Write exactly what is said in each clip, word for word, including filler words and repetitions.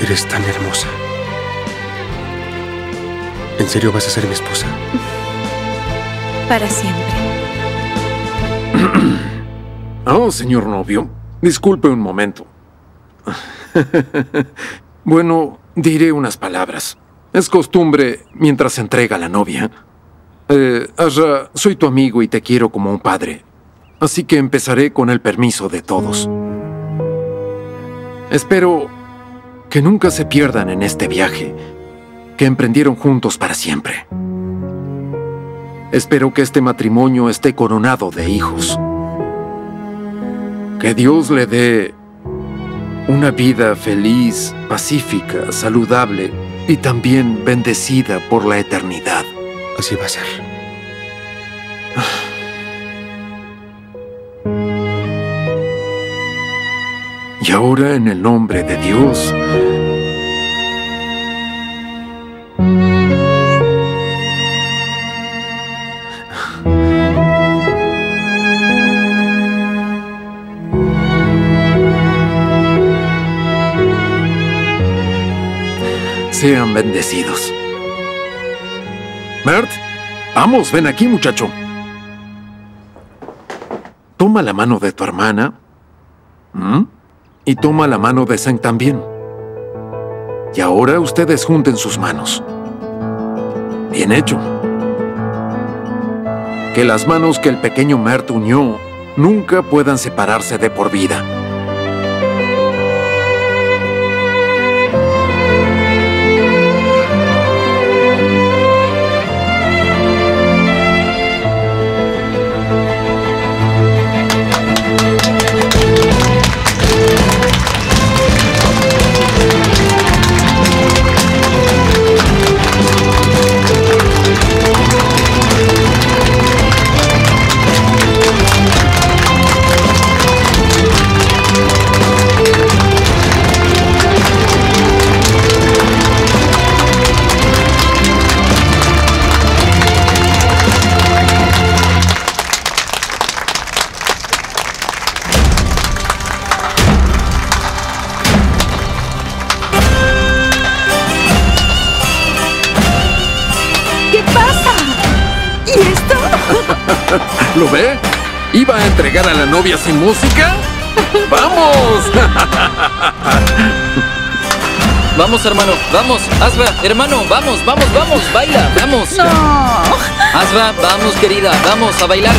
Eres tan hermosa. ¿En serio vas a ser mi esposa? Para siempre. Oh, señor novio, disculpe un momento. Bueno, diré unas palabras. Es costumbre mientras se entrega a la novia. Eh, Azra, soy tu amigo y te quiero como un padre. Así que empezaré con el permiso de todos. Espero que nunca se pierdan en este viaje que emprendieron juntos para siempre. Espero que este matrimonio esté coronado de hijos. Que Dios le dé una vida feliz, pacífica, saludable y también bendecida por la eternidad. Así va a ser. Y ahora, en el nombre de Dios, sean bendecidos. Mert, vamos, ven aquí, muchacho. Toma la mano de tu hermana. ¿Mm? Y toma la mano de Zeng también. Y ahora ustedes junten sus manos. Bien hecho. Que las manos que el pequeño Mert unió nunca puedan separarse de por vida. ¿Lo ve? ¿Iba a entregar a la novia sin música? ¡Vamos! Vamos, hermano, vamos. Azra, hermano, vamos, vamos, vamos. Baila, vamos. No. Azra, vamos, querida, vamos a bailar.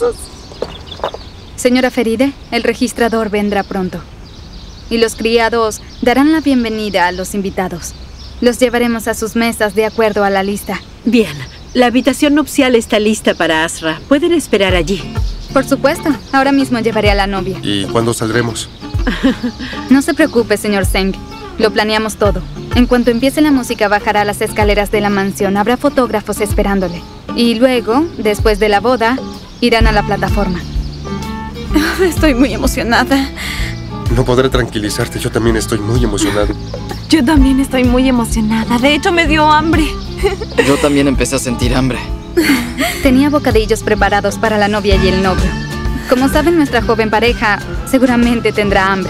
preciosos. Señora Feride, el registrador vendrá pronto. Y los criados darán la bienvenida a los invitados. Los llevaremos a sus mesas de acuerdo a la lista. Bien, la habitación nupcial está lista para Asra. Pueden esperar allí. Por supuesto, ahora mismo llevaré a la novia. ¿Y cuándo saldremos? No se preocupe, señor Zeng. Lo planeamos todo. En cuanto empiece la música, bajará las escaleras de la mansión. Habrá fotógrafos esperándole. Y luego, después de la boda, irán a la plataforma. Estoy muy emocionada. No podré tranquilizarte, yo también estoy muy emocionado. Yo también estoy muy emocionada. De hecho, me dio hambre. Yo también empecé a sentir hambre. Tenía bocadillos preparados para la novia y el novio. Como saben, nuestra joven pareja seguramente tendrá hambre.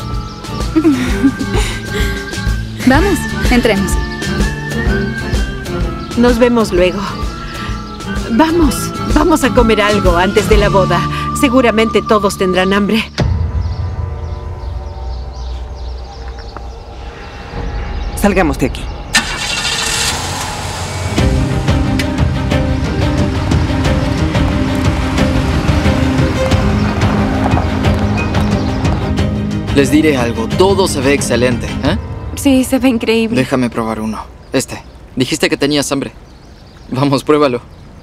Vamos, entremos. Nos vemos luego. Vamos, vamos a comer algo antes de la boda. Seguramente todos tendrán hambre. Salgamos de aquí. Les diré algo, todo se ve excelente, ¿eh? Sí, se ve increíble. Déjame probar uno. Este. Dijiste que tenías hambre. Vamos, pruébalo.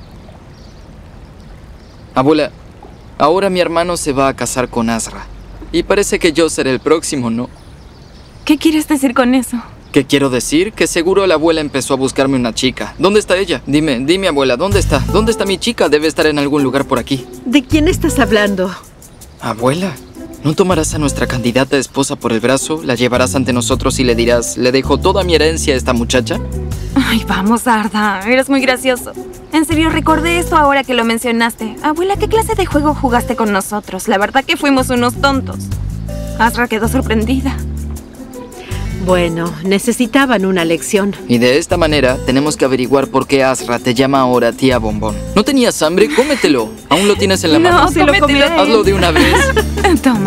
Abuela, ahora mi hermano se va a casar con Asra. Y parece que yo seré el próximo, ¿no? ¿Qué quieres decir con eso? ¿Qué quiero decir? Que seguro la abuela empezó a buscarme una chica. ¿Dónde está ella? Dime, dime, abuela, ¿dónde está? ¿Dónde está mi chica? Debe estar en algún lugar por aquí. ¿De quién estás hablando? Abuela, ¿no tomarás a nuestra candidata esposa por el brazo, la llevarás ante nosotros y le dirás, le dejo toda mi herencia a esta muchacha? Ay, vamos, Arda. Eres muy gracioso. En serio, recordé esto ahora que lo mencionaste. Abuela, ¿qué clase de juego jugaste con nosotros? La verdad que fuimos unos tontos. Asra quedó sorprendida. Bueno, necesitaban una lección. Y de esta manera tenemos que averiguar por qué Asra te llama ahora tía Bombón. ¿No tenías hambre? Cómetelo. ¿Aún lo tienes en la No, mano? se lo comeré. Hazlo de una vez. Toma.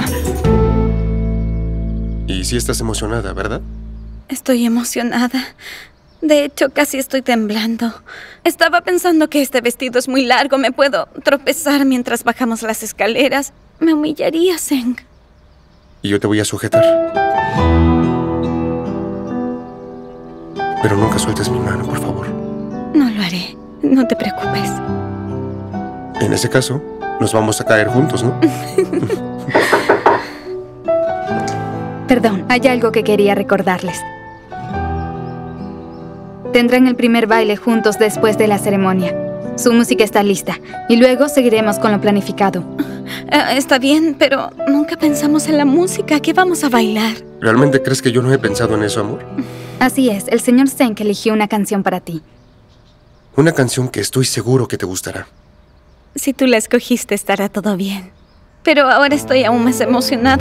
Y sí estás emocionada, ¿verdad? Estoy emocionada. De hecho, casi estoy temblando. Estaba pensando que este vestido es muy largo. Me puedo tropezar mientras bajamos las escaleras. Me humillaría, Zeng. Y yo te voy a sujetar. Pero nunca sueltes mi mano, por favor. No lo haré. No te preocupes. En ese caso, nos vamos a caer juntos, ¿no? Perdón, hay algo que quería recordarles. Tendrán el primer baile juntos después de la ceremonia. Su música está lista. Y luego seguiremos con lo planificado. Uh, está bien, pero nunca pensamos en la música. ¿Qué vamos a bailar? ¿Realmente crees que yo no he pensado en eso, amor? Así es, el señor Zeng eligió una canción para ti. Una canción que estoy seguro que te gustará. Si tú la escogiste, estará todo bien. Pero ahora estoy aún más emocionada.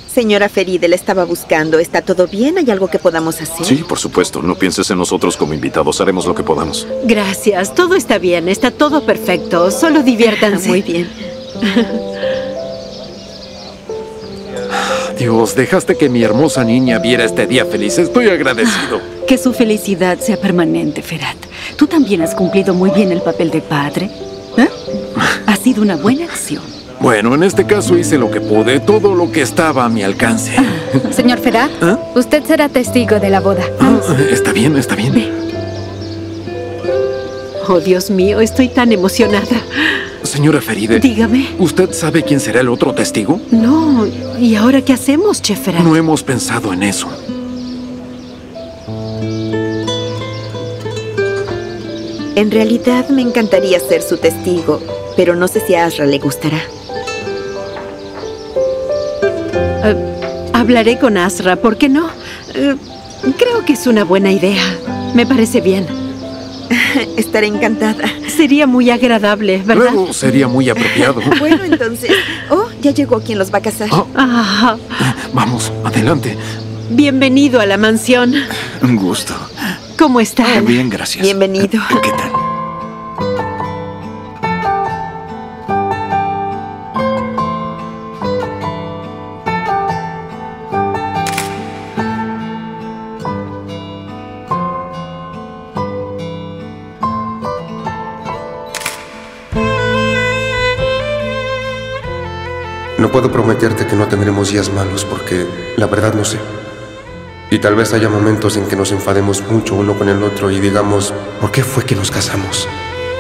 Señora Feride, la estaba buscando. ¿Está todo bien? ¿Hay algo que podamos hacer? Sí, por supuesto. No pienses en nosotros como invitados. Haremos lo que podamos. Gracias. Todo está bien. Está todo perfecto. Solo diviértanse. Muy bien. Dios, dejaste que mi hermosa niña viera este día feliz. Estoy agradecido. Que su felicidad sea permanente, Ferhat. Tú también has cumplido muy bien el papel de padre. ¿Eh? Ha sido una buena acción. Bueno, en este caso hice lo que pude, todo lo que estaba a mi alcance. Señor Ferhat, ¿Ah? usted será testigo de la boda. Ah, está bien, está bien. Ve. Oh, Dios mío, estoy tan emocionada. Señora Feride, Dígame. ¿usted sabe quién será el otro testigo? No, ¿y ahora qué hacemos, Chef Ferhat? No hemos pensado en eso. En realidad me encantaría ser su testigo, pero no sé si a Asra le gustará. Uh, hablaré con Asra, ¿por qué no? Uh, creo que es una buena idea. Me parece bien. Estaré encantada. Sería muy agradable, ¿verdad? Luego sería muy apropiado. Bueno, entonces... Oh, ya llegó quien los va a casar. Oh, Ah, vamos, adelante. bienvenido a la mansión. Un gusto. ¿Cómo están? Bien, gracias. Bienvenido. ¿Qué tal? No puedo prometerte que no tendremos días malos porque la verdad no sé. Y tal vez haya momentos en que nos enfademos mucho uno con el otro y digamos, ¿por qué fue que nos casamos?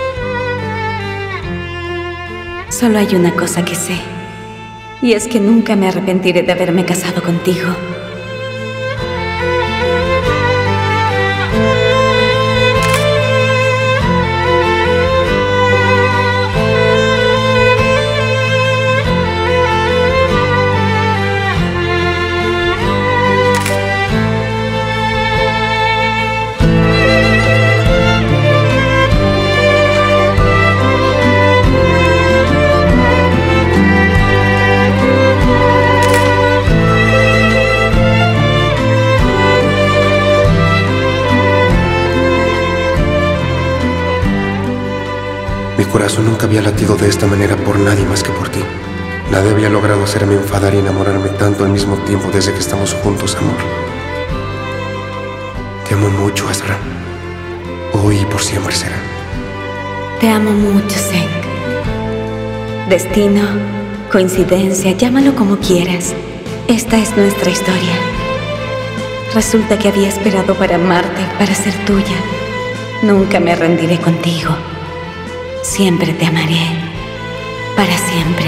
Solo hay una cosa que sé, y es que nunca me arrepentiré de haberme casado contigo. Mi corazón nunca había latido de esta manera por nadie más que por ti. Nadie había logrado hacerme enfadar y enamorarme tanto al mismo tiempo desde que estamos juntos, amor. Te amo mucho, Asra. Hoy y por siempre será. Te amo mucho, Zeng. Destino, coincidencia, llámalo como quieras. Esta es nuestra historia. Resulta que había esperado para amarte, para ser tuya. Nunca me rendiré contigo. Siempre te amaré. Para siempre.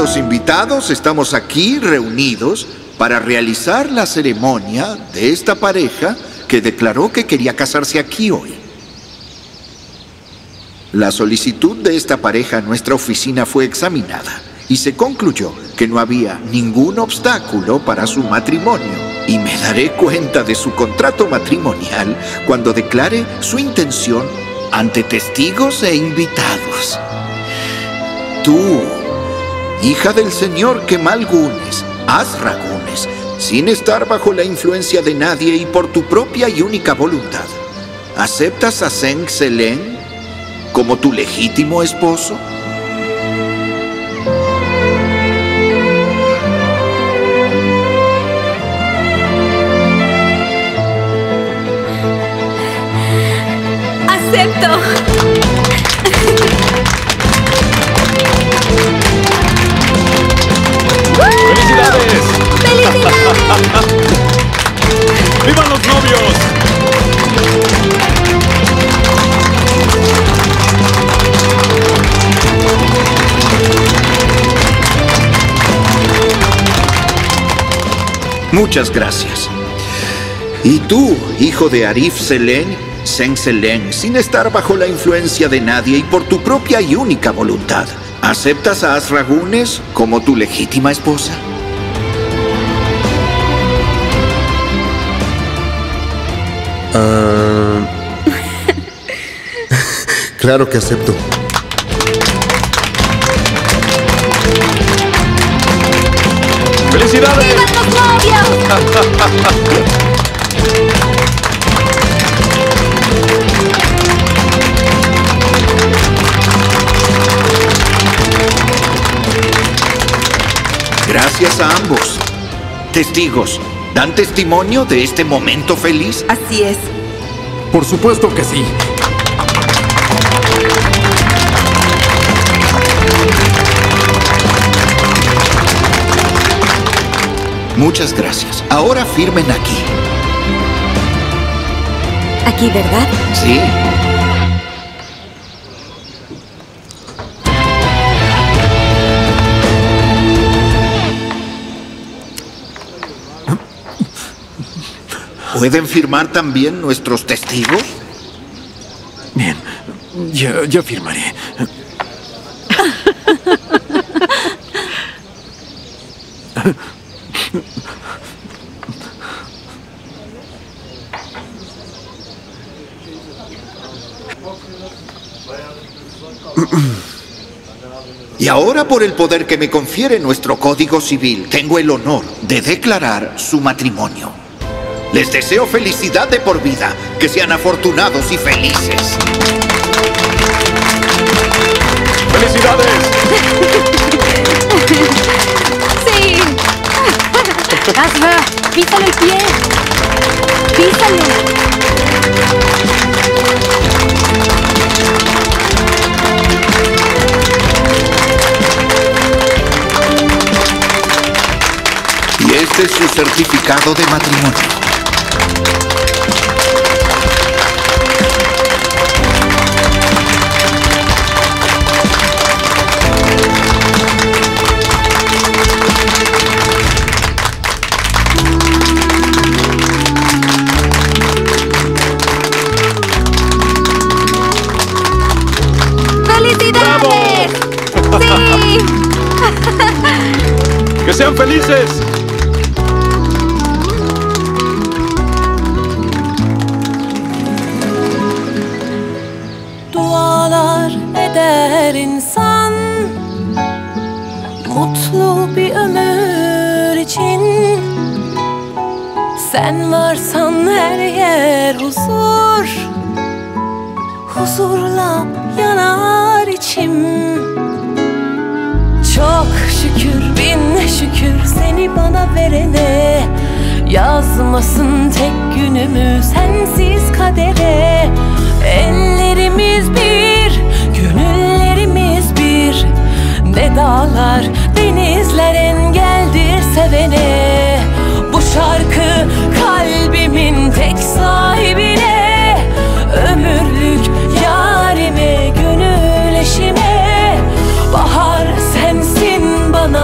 Distinguidos invitados, estamos aquí reunidos para realizar la ceremonia de esta pareja que declaró que quería casarse aquí hoy. La solicitud de esta pareja a nuestra oficina fue examinada y se concluyó que no había ningún obstáculo para su matrimonio. Y me daré cuenta de su contrato matrimonial cuando declare su intención ante testigos e invitados. Tú, hija del señor Kemal Gunes, Azra Gunes, sin estar bajo la influencia de nadie y por tu propia y única voluntad, ¿aceptas a Zeng Selen como tu legítimo esposo? ¡Acepto! ¡Felicidades! ¡Felicidades! ¡Vivan los novios! Muchas gracias. Y tú, hijo de Arif Selen, Zeng Selen, sin estar bajo la influencia de nadie y por tu propia y única voluntad, ¿aceptas a Azra Gunes como tu legítima esposa? Uh... claro que acepto. ¡Felicidades! ¡Vivan los novios! Gracias a ambos. Testigos, ¿dan testimonio de este momento feliz? Así es. Por supuesto que sí. Muchas gracias. Ahora firmen aquí. Aquí, ¿verdad? Sí. ¿Pueden firmar también nuestros testigos? Bien, ya, ya firmaré. Y ahora, por el poder que me confiere nuestro Código Civil, tengo el honor de declarar su matrimonio. Les deseo felicidad de por vida, que sean afortunados y felices. ¡Felicidades! ¡Sí! Azra, písale el pie. Písale. Y este es su certificado de matrimonio. ¡Felicidades! ¡Sí! ¡Que sean felices! Dualar eder insan, mutlu bir ömür için. Sen varsan her yer huzur, huzurla yanar içim. Çok şükür, bin şükür seni bana verene. Yazmasın tek günümü sensiz kadere. Ellerimiz bir, gönüllerimiz bir. Ne dağlar, denizler engeldir sevene. Bu şarkı kalbimin tek sahibine. Ömürlük yarime, gönül eşime. Bahar sensin bana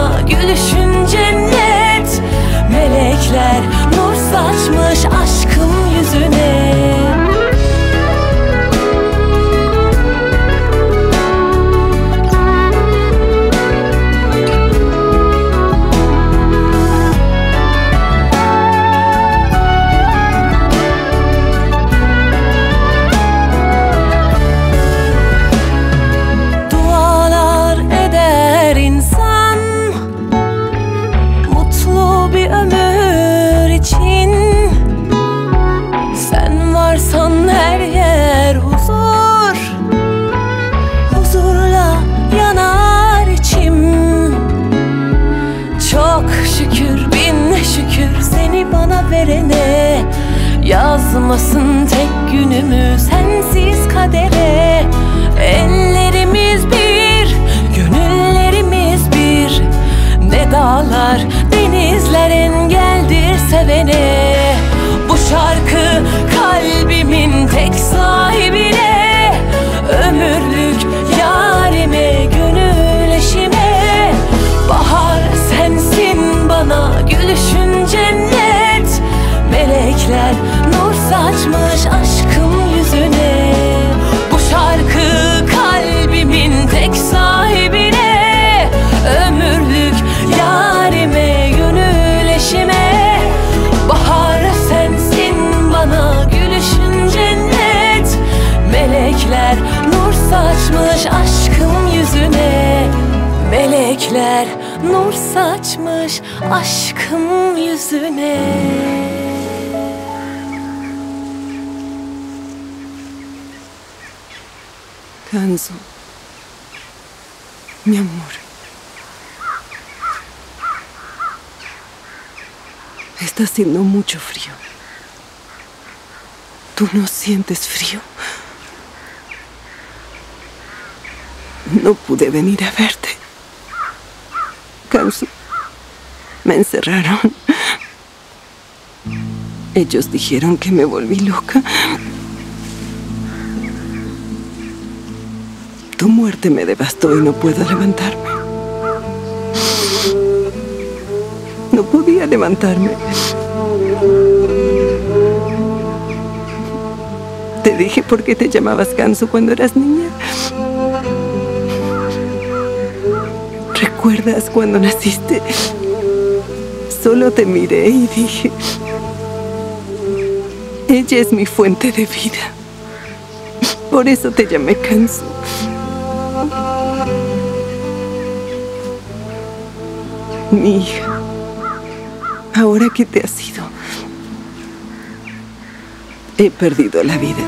bana verene. Yazmasın tek günümü sensiz kadere. Ellerimiz bir, gönüllerimiz bir. Ne dağlar, denizler engeldir sevene. Bu şarkı kalbimin tek sahibine, ömürlük yarime, gönül eşime. Bahar sensin bana, gülüşün cennet. Melekler nur saçmış aşkım yüzüne. Bu şarkı kalbimin tek sahibine, ömürlük yarime, gönül eşime. Bahar sensin bana, gülüşün cennet. Melekler nur saçmış aşkım yüzüne. Melekler nur saçmış aşkım yüzüne. Kanzo, mi amor. Está haciendo mucho frío. ¿Tú no sientes frío? No pude venir a verte. Kanzo, me encerraron. Ellos dijeron que me volví loca. Tu muerte me devastó y no puedo levantarme. No podía levantarme. Te dije por qué te llamabas Kanzo cuando eras niña. ¿Recuerdas cuando naciste? Solo te miré y dije, ella es mi fuente de vida. Por eso te llamé Kanzo. Mi hija, ahora que te has ido, he perdido la vida.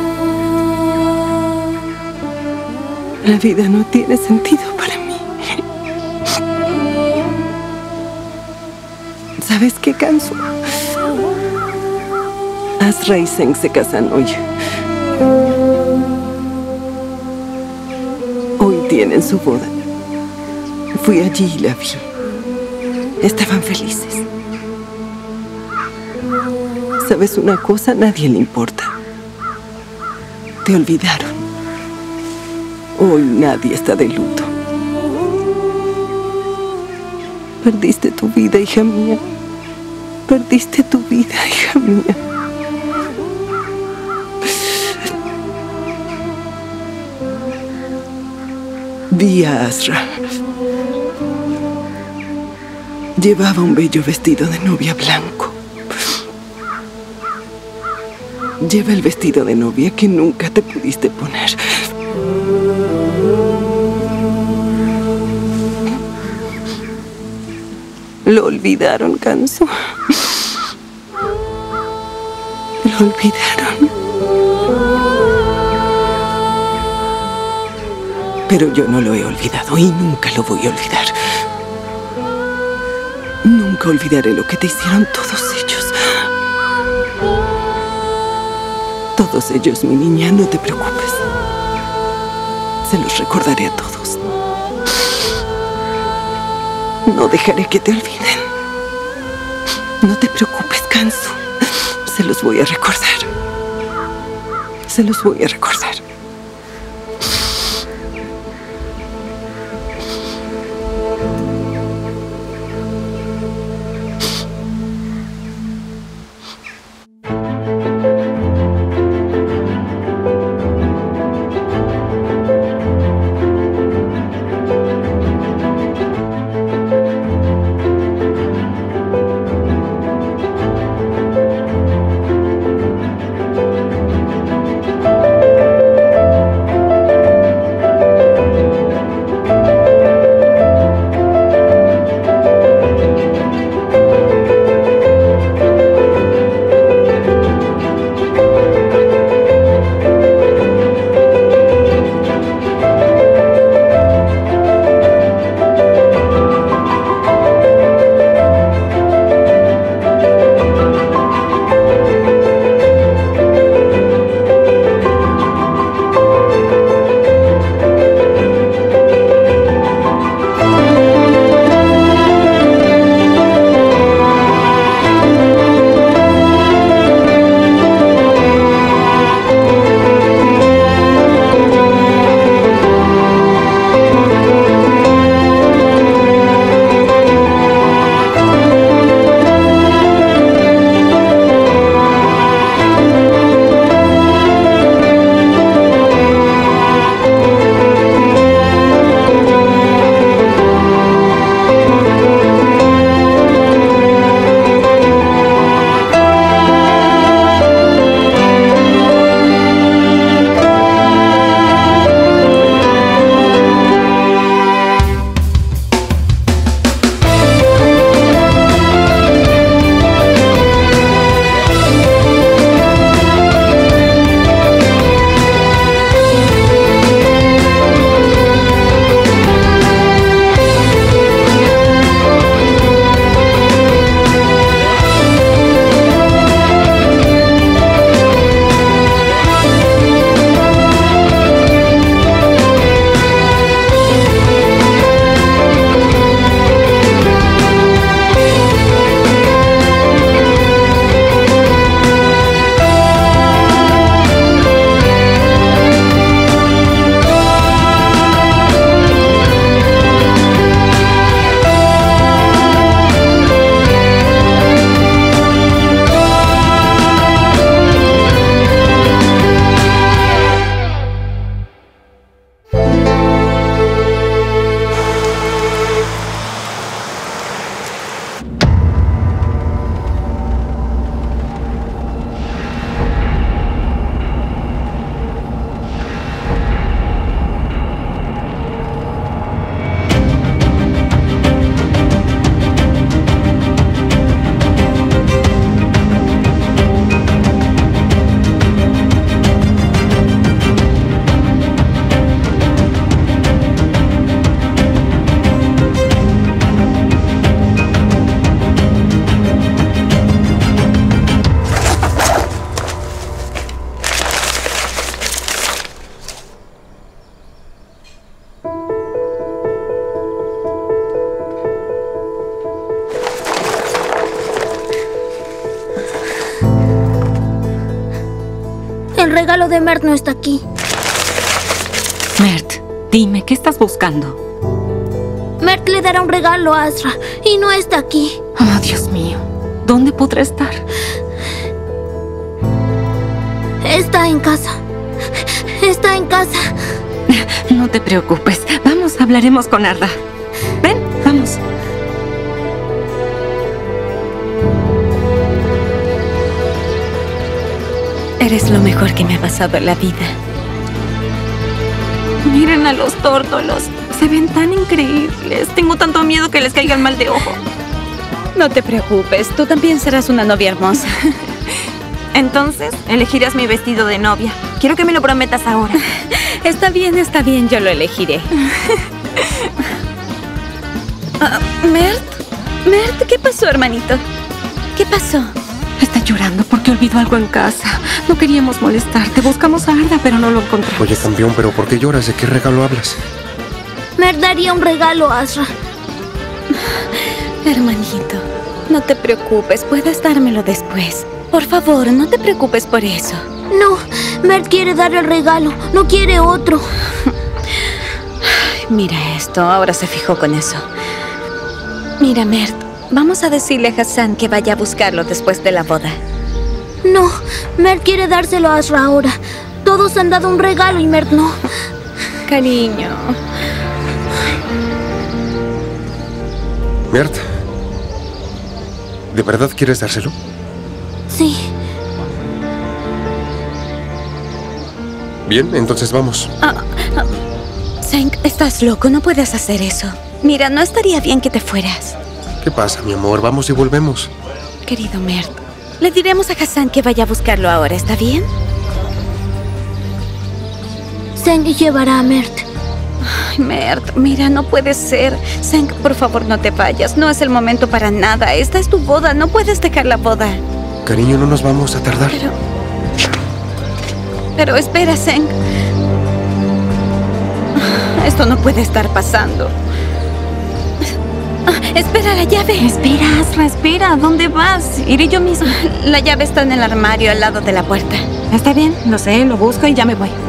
La vida no tiene sentido para mí. ¿Sabes qué, Kanzo? Asra y Zeng se casan hoy. Hoy tienen su boda. Fui allí y la vi. Estaban felices. ¿Sabes una cosa? A nadie le importa. Te olvidaron. Hoy nadie está de luto. Perdiste tu vida, hija mía. Perdiste tu vida, hija mía. Vi a Asra. Llevaba un bello vestido de novia blanco. Lleva el vestido de novia que nunca te pudiste poner. Lo olvidaron, Kanzo. Lo olvidaron. Pero yo no lo he olvidado y nunca lo voy a olvidar. Nunca olvidaré lo que te hicieron todos ellos. Todos ellos, mi niña, no te preocupes. Se los recordaré a todos. No dejaré que te olviden. No te preocupes, Kanzo. Se los voy a recordar. Se los voy a recordar. El regalo de Mert no está aquí. Mert, dime, ¿qué estás buscando? Mert le dará un regalo a Azra y no está aquí. Oh, Dios mío. ¿Dónde podrá estar? Está en casa. Está en casa. No te preocupes. Vamos, hablaremos con Arda. Ven, vamos. Eres lo mejor que me ha pasado en la vida. Miren a los tórtolos. Se ven tan increíbles. Tengo tanto miedo que les caiga el mal de ojo. No te preocupes, tú también serás una novia hermosa. Entonces, elegirás mi vestido de novia. Quiero que me lo prometas ahora. Está bien, está bien, yo lo elegiré. uh, ¿Mert? ¿Mert? ¿Qué pasó, hermanito? ¿Qué pasó? Está llorando porque olvidó algo en casa. No queríamos molestarte. Buscamos a Arda, pero no lo encontramos. Oye, campeón, ¿pero por qué lloras? ¿De qué regalo hablas? Mert daría un regalo a Azra. Hermanito, no te preocupes. Puedes dármelo después. Por favor, no te preocupes por eso. No, Mert quiere dar el regalo. No quiere otro. Mira esto. Ahora se fijó con eso. Mira, Mert. Vamos a decirle a Hassan que vaya a buscarlo después de la boda. No, Mert quiere dárselo a Azra ahora. Todos han dado un regalo y Mert no. Cariño. Mert, ¿de verdad quieres dárselo? Sí. Bien, entonces vamos. Ah, ah, Zeng, estás loco. No puedes hacer eso. Mira, no estaría bien que te fueras. ¿Qué pasa, mi amor? Vamos y volvemos. Querido Mert, le diremos a Hassan que vaya a buscarlo ahora, ¿está bien? Zeng llevará a Mert. Ay, Mert, mira, no puede ser. Zeng, por favor, no te vayas. No es el momento para nada. Esta es tu boda. No puedes dejar la boda. Cariño, no nos vamos a tardar. Pero... Pero espera, Zeng. Esto no puede estar pasando. Espera, la llave. Espera, Azra, espera. ¿Dónde vas? Iré yo misma. La llave está en el armario al lado de la puerta. Está bien, lo sé, lo busco y ya me voy.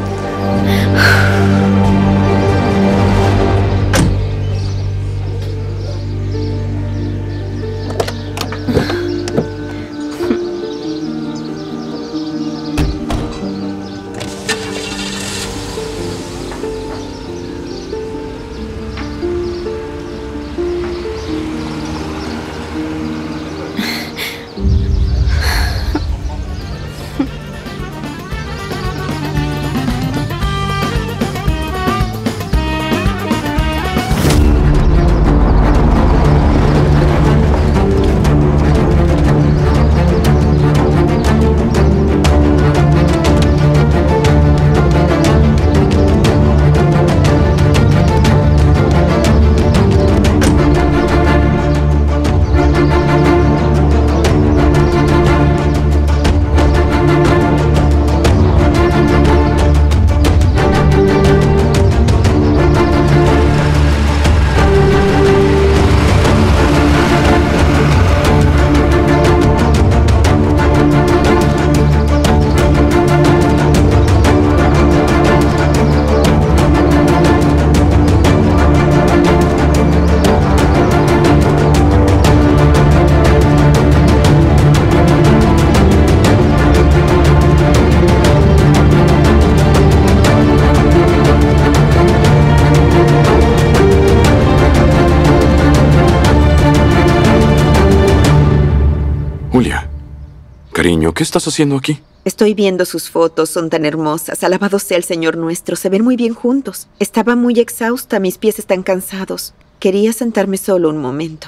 Cariño, ¿qué estás haciendo aquí? Estoy viendo sus fotos, son tan hermosas. Alabado sea el Señor nuestro, se ven muy bien juntos. Estaba muy exhausta, mis pies están cansados. Quería sentarme solo un momento.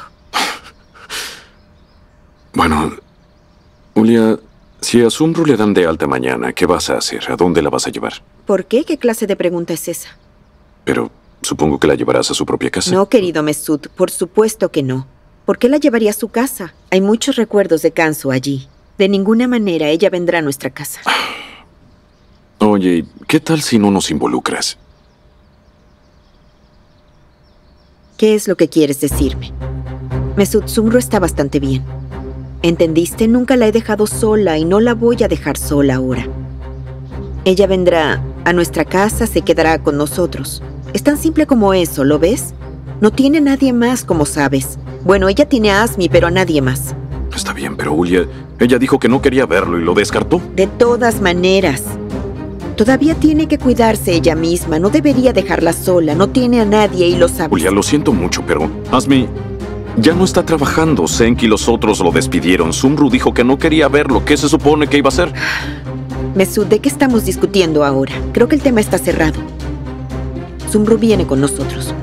Bueno, Julia, si a Sumru le dan de alta mañana, ¿qué vas a hacer? ¿A dónde la vas a llevar? ¿Por qué? ¿Qué clase de pregunta es esa? Pero supongo que la llevarás a su propia casa. No, querido Mesut, por supuesto que no. ¿Por qué la llevaría a su casa? Hay muchos recuerdos de Kansu allí. De ninguna manera ella vendrá a nuestra casa. Oye, ¿qué tal si no nos involucras? ¿Qué es lo que quieres decirme? Mesut, Sumru está bastante bien. ¿Entendiste? Nunca la he dejado sola y no la voy a dejar sola ahora. Ella vendrá a nuestra casa, se quedará con nosotros. Es tan simple como eso, ¿lo ves? No tiene a nadie más, como sabes. Bueno, ella tiene a Azmi, pero a nadie más. Está bien, pero Ulia, ella dijo que no quería verlo y lo descartó. De todas maneras, todavía tiene que cuidarse ella misma. No debería dejarla sola. No tiene a nadie y lo sabes. Ulia, lo siento mucho, pero Azmi ya no está trabajando. Senk y los otros lo despidieron. Sumru dijo que no quería verlo. ¿Qué se supone que iba a hacer? Mesut, ¿de qué estamos discutiendo ahora? Creo que el tema está cerrado. Sumru viene con nosotros.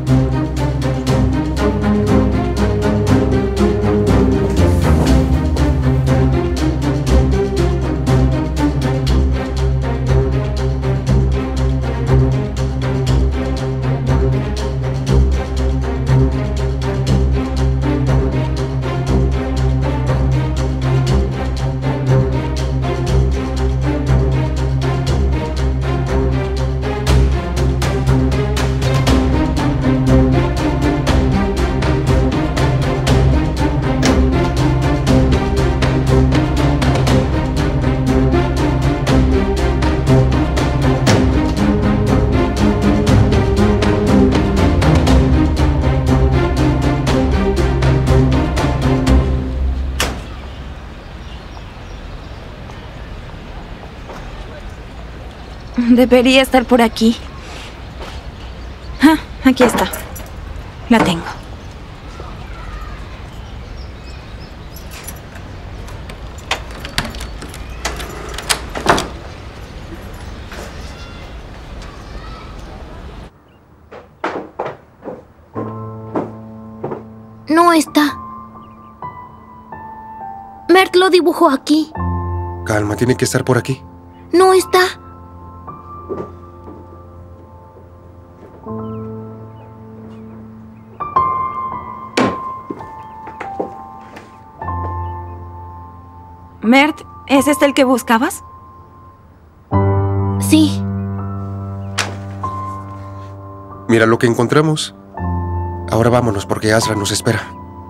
Debería estar por aquí. Ah, aquí está. La tengo. No está. Mert lo dibujó aquí. Calma, tiene que estar por aquí. No está. Mert, ¿es este el que buscabas? Sí. Mira lo que encontramos. Ahora vámonos porque Azra nos espera.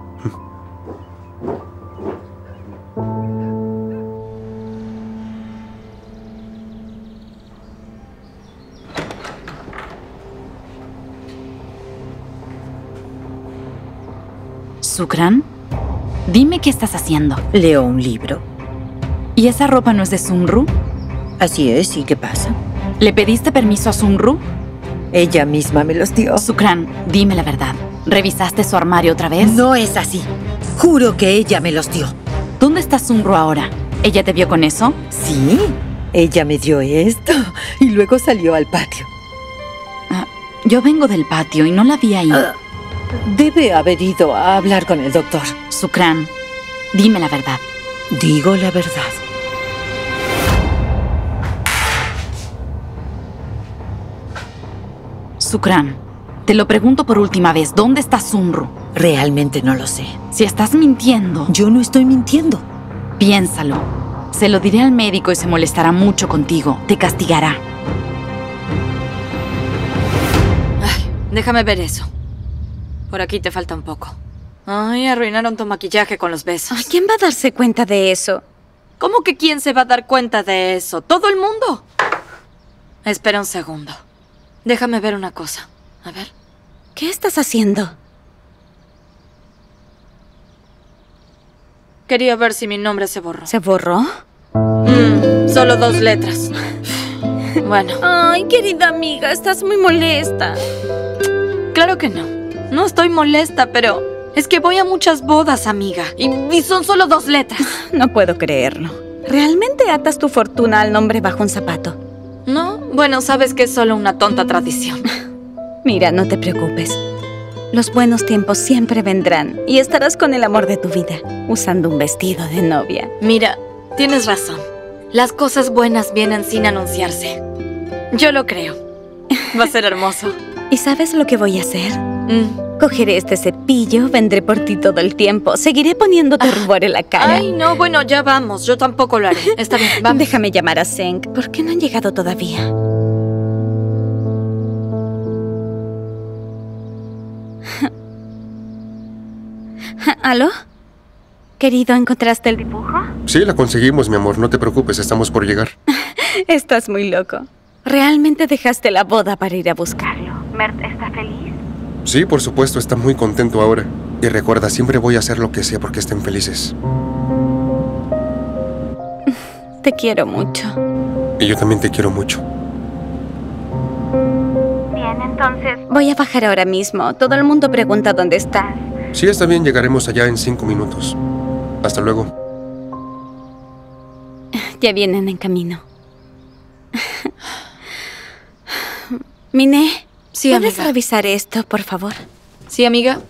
Sukran, dime qué estás haciendo. Leo un libro. ¿Y esa ropa no es de Sumru? Así es, ¿y qué pasa? ¿Le pediste permiso a Sumru? Ella misma me los dio. Sukran, dime la verdad. ¿Revisaste su armario otra vez? No es así. Juro que ella me los dio. ¿Dónde está Sumru ahora? ¿Ella te vio con eso? Sí, ella me dio esto y luego salió al patio. Uh, yo vengo del patio y no la vi ahí. Uh, debe haber ido a hablar con el doctor. Sukran, dime la verdad. Digo la verdad. Sukran, te lo pregunto por última vez. ¿Dónde está Sumru? Realmente no lo sé. Si estás mintiendo... Yo no estoy mintiendo. Piénsalo. Se lo diré al médico y se molestará mucho contigo. Te castigará. Ay, déjame ver eso. Por aquí te falta un poco. Ay, arruinaron tu maquillaje con los besos. Ay, ¿quién va a darse cuenta de eso? ¿Cómo que quién se va a dar cuenta de eso? ¿Todo el mundo? Espera un segundo. Déjame ver una cosa. A ver. ¿Qué estás haciendo? Quería ver si mi nombre se borró. ¿Se borró? Mm, solo dos letras. Bueno. Ay, querida amiga, estás muy molesta. Claro que no. No estoy molesta, pero es que voy a muchas bodas, amiga. Y, y son solo dos letras. No puedo creerlo. ¿Realmente atas tu fortuna al nombre bajo un zapato? No, bueno, sabes que es solo una tonta tradición. Mira, no te preocupes. Los buenos tiempos siempre vendrán y estarás con el amor de tu vida, usando un vestido de novia. Mira, tienes razón. Las cosas buenas vienen sin anunciarse. Yo lo creo. Va a ser hermoso. ¿Y sabes lo que voy a hacer? Mm. Cogeré este cepillo, vendré por ti todo el tiempo. Seguiré poniéndote ah. rubor en la cara. Ay, no, bueno, ya vamos. Yo tampoco lo haré. Está bien, vamos. Déjame llamar a Senk. ¿Por qué no han llegado todavía? ¿Aló? Querido, ¿encontraste el dibujo? Sí, la conseguimos, mi amor. No te preocupes, estamos por llegar. Estás muy loco. ¿Realmente dejaste la boda para ir a buscarlo? ¿Mert está feliz? Sí, por supuesto, está muy contento ahora. Y recuerda, siempre voy a hacer lo que sea porque estén felices. Te quiero mucho. Y yo también te quiero mucho. Bien, entonces voy a bajar ahora mismo. Todo el mundo pregunta dónde estás. Sí, está bien, llegaremos allá en cinco minutos. Hasta luego. Ya vienen en camino. Miné, sí, ¿puedes amiga. revisar esto, por favor? Sí, amiga.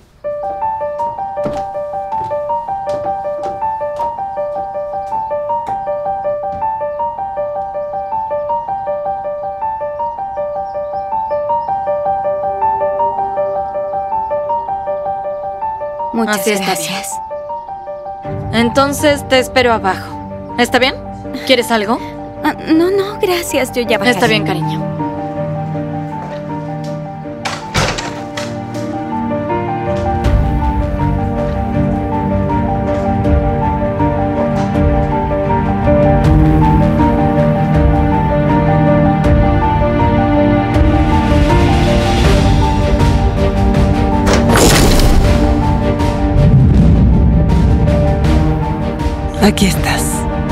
Muchas Así está gracias. bien. Entonces te espero abajo. ¿Está bien? ¿Quieres algo? Ah, no, no, gracias. Yo ya bajé. Está bien, cariño. Aquí estás.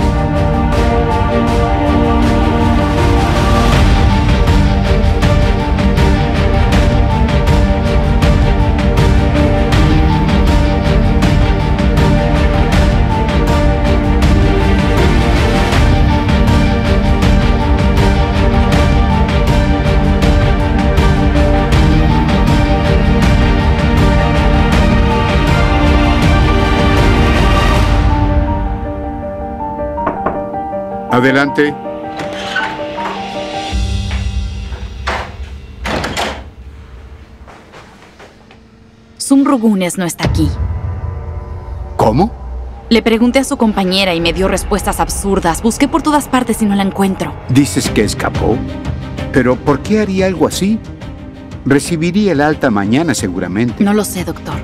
Adelante. Sumrugunes no está aquí. ¿Cómo? Le pregunté a su compañera y me dio respuestas absurdas. Busqué por todas partes y no la encuentro. ¿Dices que escapó? ¿Pero por qué haría algo así? Recibiría el alta mañana seguramente. No lo sé, doctor.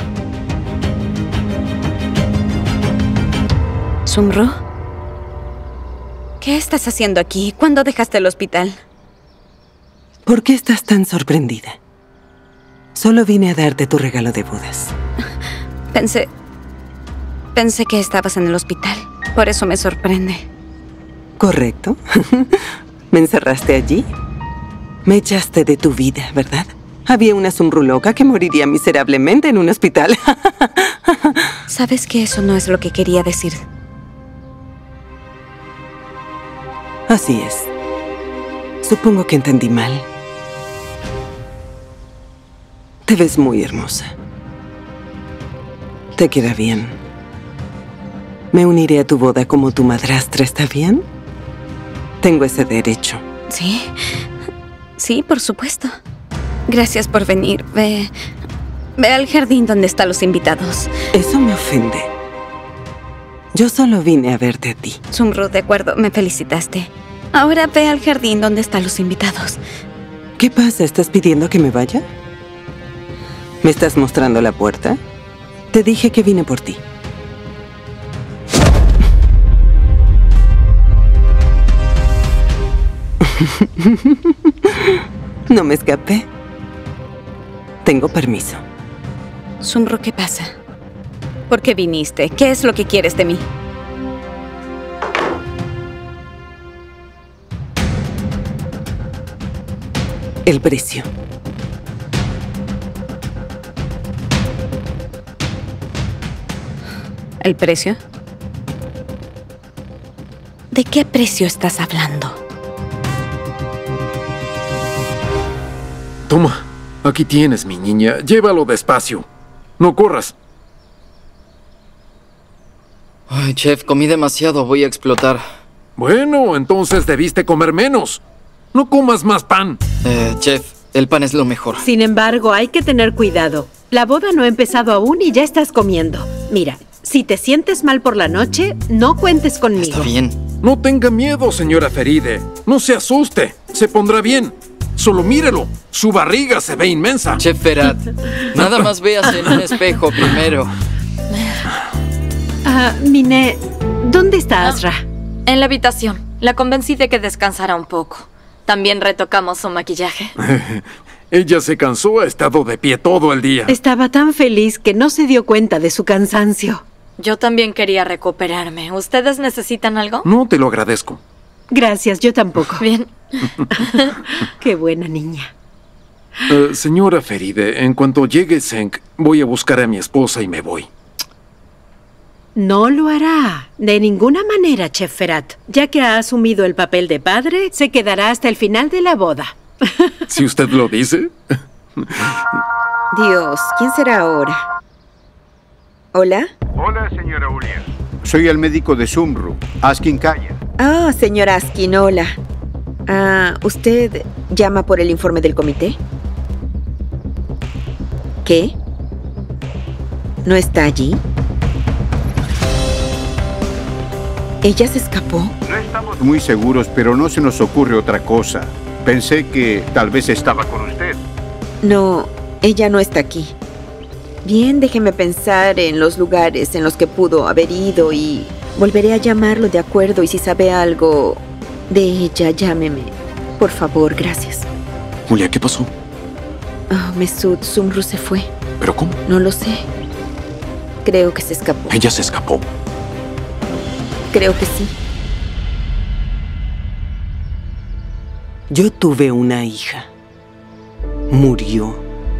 ¿Sumru? ¿Qué estás haciendo aquí? ¿Cuándo dejaste el hospital? ¿Por qué estás tan sorprendida? Solo vine a darte tu regalo de bodas. Pensé... Pensé que estabas en el hospital. Por eso me sorprende. ¿Correcto? ¿Me encerraste allí? Me echaste de tu vida, ¿verdad? Había una Sumru loca que moriría miserablemente en un hospital. Sabes que eso no es lo que quería decir. Así es. Supongo que entendí mal. Te ves muy hermosa. Te queda bien. Me uniré a tu boda como tu madrastra, ¿está bien? Tengo ese derecho. Sí. Sí, por supuesto. Gracias por venir. Ve... Ve al jardín donde están los invitados. Eso me ofende. Yo solo vine a verte a ti. Sumru, de acuerdo, me felicitaste. Ahora ve al jardín donde están los invitados. ¿Qué pasa? ¿Estás pidiendo que me vaya? ¿Me estás mostrando la puerta? Te dije que vine por ti. No me escapé. Tengo permiso. Sumru, ¿qué pasa? ¿Por qué viniste? ¿Qué es lo que quieres de mí? El precio. ¿El precio? ¿De qué precio estás hablando? Toma, aquí tienes, mi niña. Llévalo despacio. No corras. Ay, chef, comí demasiado. Voy a explotar. Bueno, entonces debiste comer menos. No comas más pan. Eh, chef, el pan es lo mejor. Sin embargo, hay que tener cuidado. La boda no ha empezado aún y ya estás comiendo. Mira, si te sientes mal por la noche, no cuentes conmigo. Está bien. No tenga miedo, señora Feride. No se asuste. Se pondrá bien. Solo mírelo. Su barriga se ve inmensa. Chef Ferhat, nada más véase en un espejo primero. Ah, Miné, ¿Dónde está Asra? Ah, en la habitación. La convencí de que descansara un poco. También retocamos su maquillaje. Ella se cansó, ha estado de pie todo el día. Estaba tan feliz que no se dio cuenta de su cansancio. Yo también quería recuperarme. ¿Ustedes necesitan algo? No, te lo agradezco. Gracias, yo tampoco. Bien. Qué buena niña. Uh, señora Feride, en cuanto llegue Senk, voy a buscar a mi esposa y me voy. No lo hará. De ninguna manera, Chef Ferat. Ya que ha asumido el papel de padre, se quedará hasta el final de la boda. Si usted lo dice. Dios, ¿quién será ahora? ¿Hola? Hola, señora Ulia. Soy el médico de Sumru, Askin Kaya. Ah, señora Askin, hola. Ah, ¿usted llama por el informe del comité? ¿Qué? ¿No está allí? ¿Ella se escapó? No estamos muy seguros, pero no se nos ocurre otra cosa. Pensé que tal vez estaba con usted. No, ella no está aquí. Bien, déjeme pensar en los lugares en los que pudo haber ido y volveré a llamarlo, de acuerdo. Y si sabe algo de ella, llámeme. Por favor, gracias. Julia, ¿qué pasó? Oh, Mesut, Sumru se fue. ¿Pero cómo? No lo sé. Creo que se escapó. Ella se escapó. Creo que sí. Yo tuve una hija. Murió.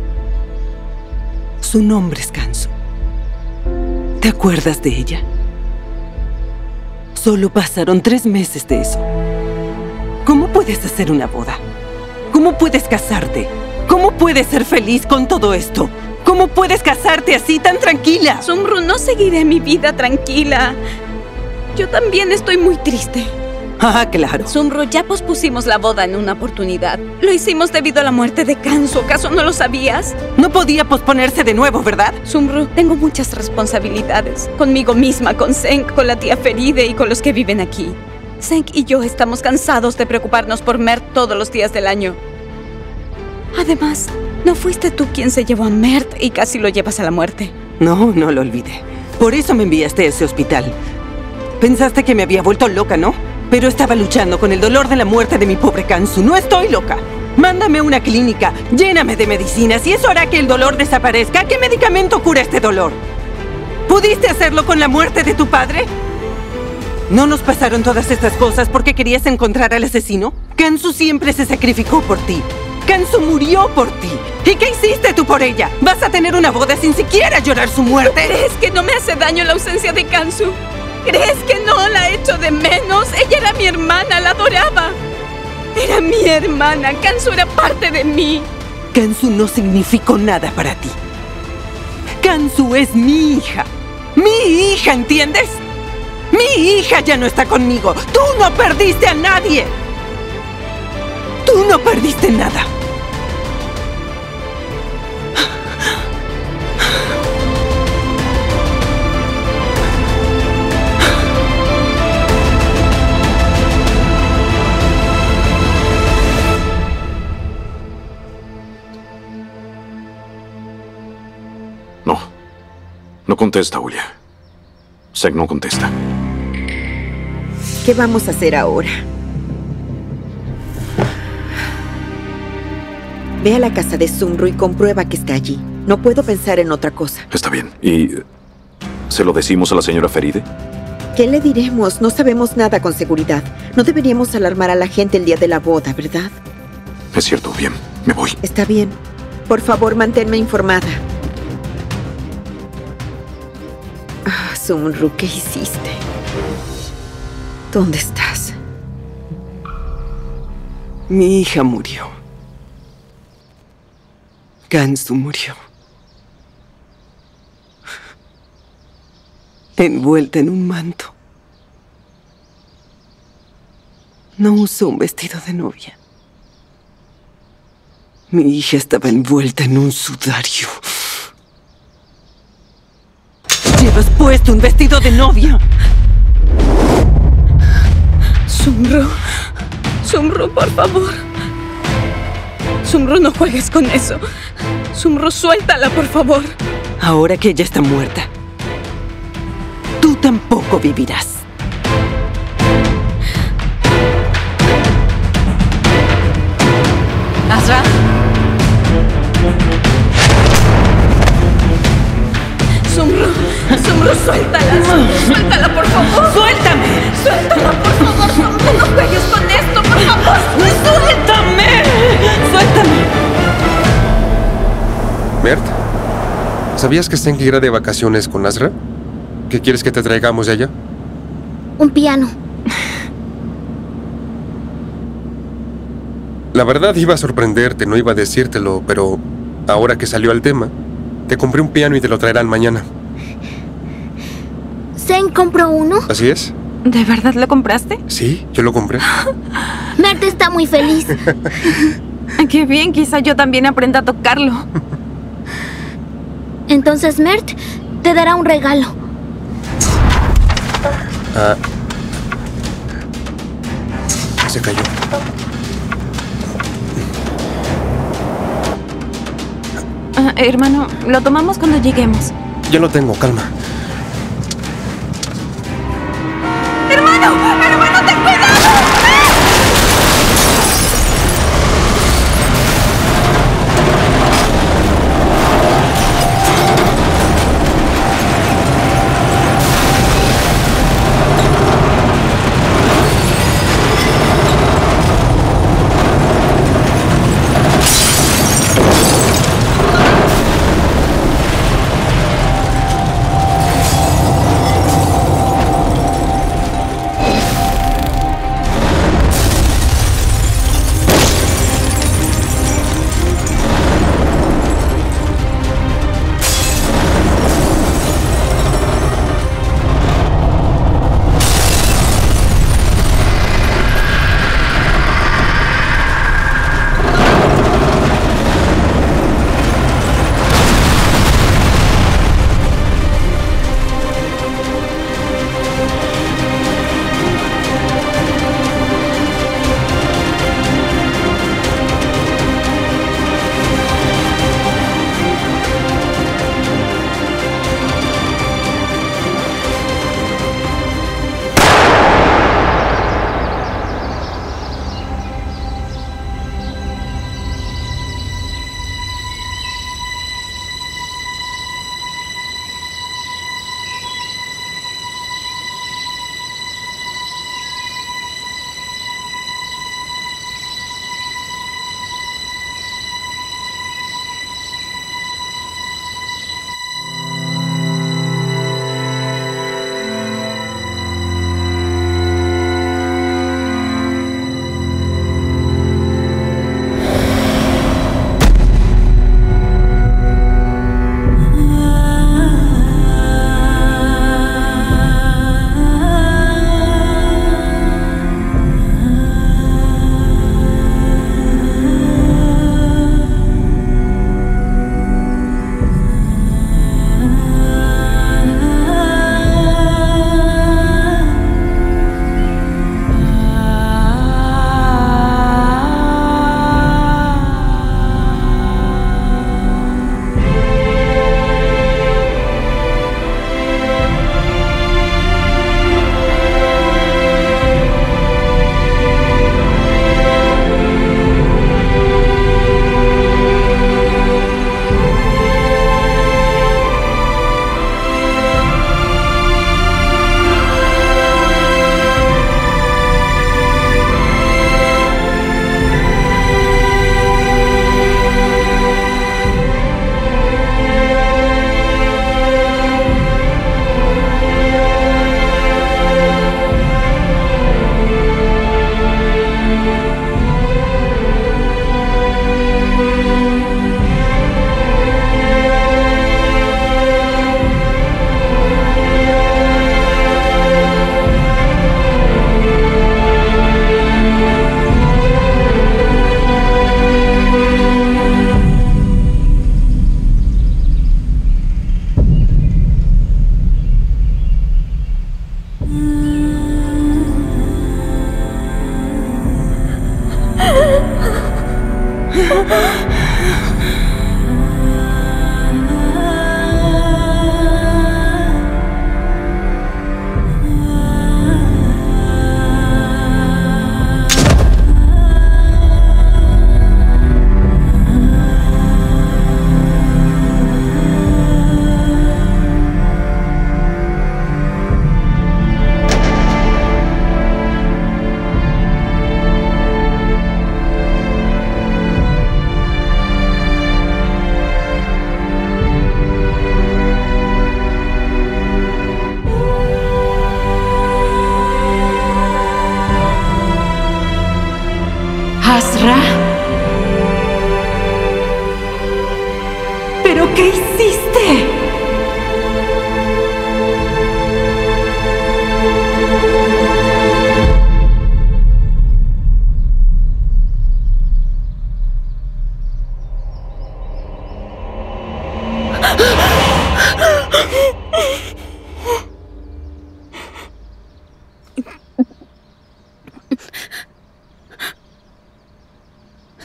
Su nombre es Kansu. ¿Te acuerdas de ella? Solo pasaron tres meses de eso. ¿Cómo puedes hacer una boda? ¿Cómo puedes casarte? ¿Cómo puedes ser feliz con todo esto? ¿Cómo puedes casarte así tan tranquila? Sumru, no seguiré mi vida tranquila. Yo también estoy muy triste. Ah, claro. Sumru, ya pospusimos la boda en una oportunidad. Lo hicimos debido a la muerte de Kansu. ¿Acaso no lo sabías? No podía posponerse de nuevo, ¿verdad? Sumru, tengo muchas responsabilidades. Conmigo misma, con Senk, con la tía Feride y con los que viven aquí. Senk y yo estamos cansados de preocuparnos por Mert todos los días del año. Además, ¿no fuiste tú quien se llevó a Mert y casi lo llevas a la muerte? No, no lo olvidé. Por eso me enviaste a ese hospital. Pensaste que me había vuelto loca, ¿no? Pero estaba luchando con el dolor de la muerte de mi pobre Kansu. No estoy loca. Mándame a una clínica, lléname de medicinas y eso hará que el dolor desaparezca. ¿Qué medicamento cura este dolor? ¿Pudiste hacerlo con la muerte de tu padre? ¿No nos pasaron todas estas cosas porque querías encontrar al asesino? Kansu siempre se sacrificó por ti. Kansu murió por ti. ¿Y qué hiciste tú por ella? ¿Vas a tener una boda sin siquiera llorar su muerte? ¿Crees que no me hace daño la ausencia de Kansu? ¿Crees que no la echo de menos? Ella era mi hermana, la adoraba. Era mi hermana. Kansu era parte de mí. Kansu no significó nada para ti. Kansu es mi hija. Mi hija, ¿entiendes? Mi hija ya no está conmigo. Tú no perdiste a nadie. Tú no perdiste nada. No. No contesta, Julia. Senk no contesta. ¿Qué vamos a hacer ahora? Ve a la casa de Sumru y comprueba que está allí. No puedo pensar en otra cosa. Está bien. ¿Y se lo decimos a la señora Feride? ¿Qué le diremos? No sabemos nada con seguridad. No deberíamos alarmar a la gente el día de la boda, ¿verdad? Es cierto. Bien. Me voy. Está bien. Por favor, manténme informada. Ah, Sumru, ¿qué hiciste? ¿Dónde estás? Mi hija murió. Kansu murió. Envuelta en un manto. No usó un vestido de novia. Mi hija estaba envuelta en un sudario. Llevas puesto un vestido de novia. Sumru. Sumru, por favor. Sumru, no juegues con eso. Sumru, suéltala, por favor. Ahora que ella está muerta, tú tampoco vivirás. Solo suéltala, suéltala, por favor. ¡Suéltame! ¡Suéltala, por favor! ¡No, no juegues con esto, por favor! ¡Suéltame! ¡Suéltame! Mert, ¿sabías que Senki irá de vacaciones con Azra? ¿Qué quieres que te traigamos de allá? Un piano. La verdad iba a sorprenderte, no iba a decírtelo, pero ahora que salió el tema, te compré un piano y te lo traerán mañana. ¿Zeng compró uno? ¿Así es? ¿De verdad lo compraste? Sí, yo lo compré. Mert está muy feliz. Qué bien, quizá yo también aprenda a tocarlo. Entonces Mert te dará un regalo. Ah. Se cayó. Ah, hermano, lo tomamos cuando lleguemos. Ya lo tengo, calma. ¡Hermano! ¡Hermano, ten cuidado!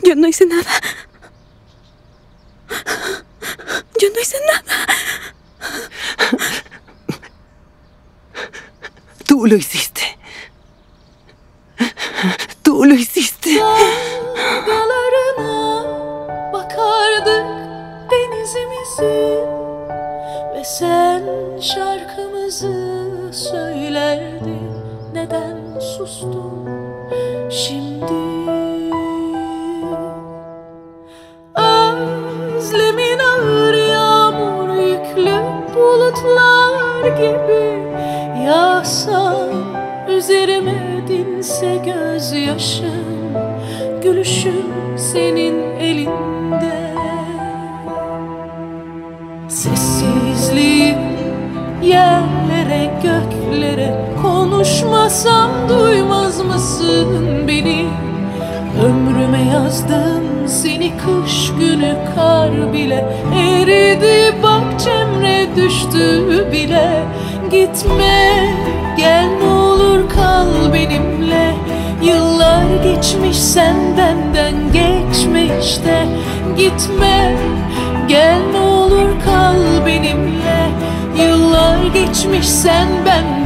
Yo no hice nada. Yo no hice nada. Tú lo hiciste. Tú lo hiciste. Dalgalarına bakardık denizimizi ve sen şarkımızı söylerdin. Neden sustun şimdi? Özlemin ağır yağmur yüklü bulutlar gibi yağsa üzerime dinse gözyaşım, gülüşüm senin elinde. Sessizliğim yerlere göklere, konuşmasam duymaz mısın beni? Ömrüme yazdım seni kış günü kar bile eridi, bak cemre düştü bile. Gitme gel ne olur kal benimle. Yıllar geçmiş sen benden geçme işte. Gitme gel ne olur kal benimle. Yıllar geçmiş sen benden